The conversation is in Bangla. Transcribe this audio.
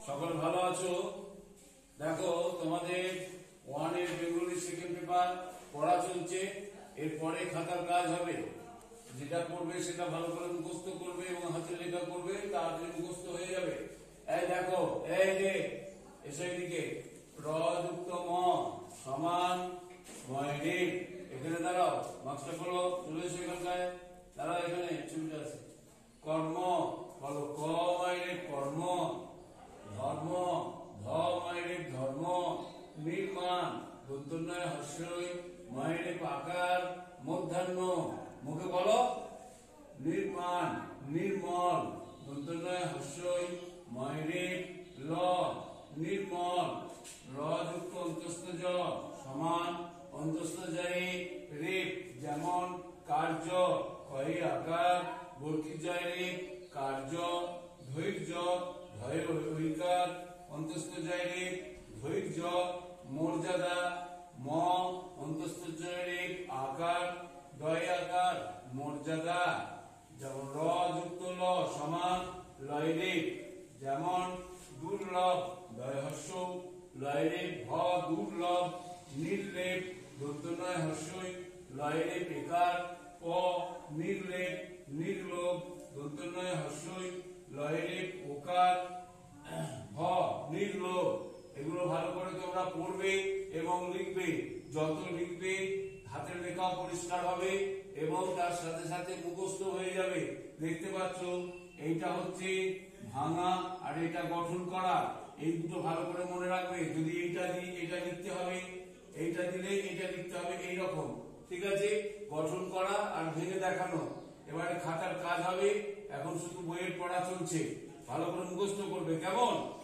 সকল ভালো আছো? দেখো তোমাদের ওয়ানের বেঙ্গলি সেকেন্ড পেপার পড়া চলছে। এরপরে খাতার কাজ হবে, যেটা করবে সেটা ভালো করে মুখস্থ করবে এবং হাতে লেখা করবে, তাড়াতাড়ি মুখস্থ হয়ে যাবে। এই দেখো, এই যে এসো এদিকে, র যুক্ত ম সমান ময়রে। এখানে দাঁড়াও, মাস্টার বলো, চলে এসো এখানটায় দাঁড়াও, এখানে ছবিটা আছে। কর্ম বলো, ক মাইরে কর্ম। ধর্ম, ধ মাইরে ধর্ম। নির্মাণ, দন্তন্বয় হর্ষই মাইরে পাকার মধ্যাহ্ন। মুখে বলো, নির্মাণ। নির্মল, দন্তন্বয় হর্ষই মাইরে ল নির্মল। র যুক্ত অন্তস্থ জ সমান অন্তস্থ জয়ে রেপ। যেমন কার্য, ক্ষয়ের আকার, বর্গীর জয় রেপ কার্য। ধৈর্য, ধয়ের ঐকার, অন্তস্থ জয় রেপ ধৈর্য। মর্যাদা, ম অন্তস্থ জয় রেপ আকার, দয় আকার মর্যাদা। যেমন র যুক্ত ল সমান লয় রেপ। যেমন দুর্লভ, দয় হর্ষ লয় রেপ ভ দুর্লভ। নির্লেপ, দন্তনয় হর্ষই লয় রেপ একার প নির্লেপ। নির্লোভ, দন্তনয় হর্ষই লয় রেপ ওকার ভ নির্লোভ। এগুলো ভালো করে তোমরা পড়বে এবং লিখবে। যত লিখবে হাতের লেখাও পরিষ্কার হবে এবং তার সাথে সাথে মুখস্থ হয়ে যাবে। দেখতে পাচ্ছ, এইটা হচ্ছে ভাঙা আর এটা গঠন করা। এই দুটো ভালো করে মনে রাখবে। যদি এইটা দিই এটা লিখতে হবে, এইটা দিলে এটা লিখতে হবে, এইরকম। ঠিক আছে, গঠন করা আর ভেঙে দেখানো। এবারে খাতার কাজ হবে। এখন শুধু বইয়ের পড়া চলছে, ভালো করে মুখস্থ করবে। কেমন?